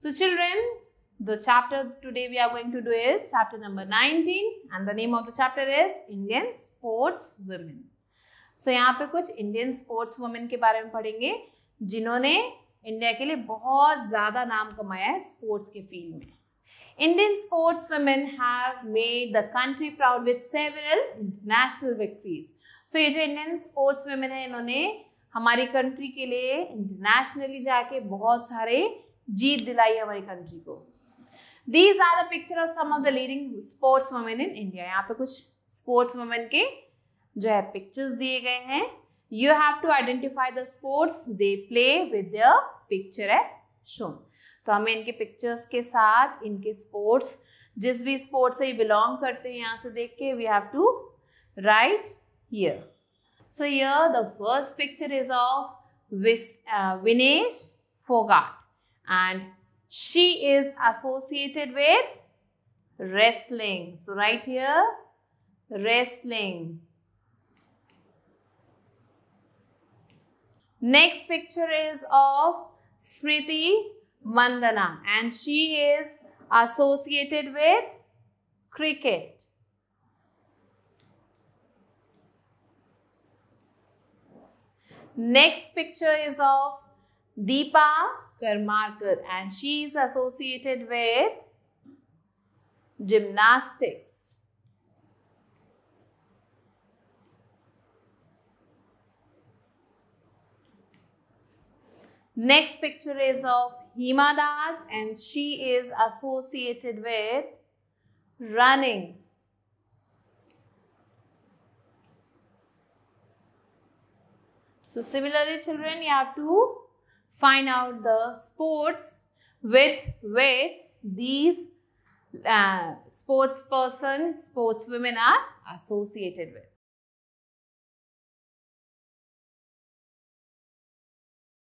So children, the chapter today we are going to do is chapter number 19 and the name of the chapter is Indian Sports Women. So यहाँ पे कुछ Indian sports women के बारे में पढ़ेंगे जिन्होंने India के लिए बहुत ज़्यादा नाम कमाया है स्पोर्ट्स के फील्ड में. Indian sports women have made the country proud with several international victories. So ये जो इंडियन स्पोर्ट्स वुमेन है इन्होंने हमारी कंट्री के लिए इंटरनेशनली जाके बहुत सारे जीत दिलाई हमारी कंट्री को. These are the picture of some of the leading sports women in India. यहाँ पे कुछ स्पोर्ट्स वुमेन के जो है पिक्चर्स दिए गए हैं. You have to identify the sports they play with their picture as shown. तो हमें इनके पिक्चर्स के साथ इनके स्पोर्ट्स जिस भी स्पोर्ट्स से बिलोंग करते हैं यहाँ से देख के we have to write here. So here the first picture is of Vinesh Fogart and she is associated with wrestling. So right here wrestling. Next picture is of Smriti Mandhana and she is associated with cricket. Next picture is of Deepa Karmarkar and she is associated with gymnastics. Next picture is of Hima Das and she is associated with running. So similarly children, you have to find out the sports with which these sports women are associated with.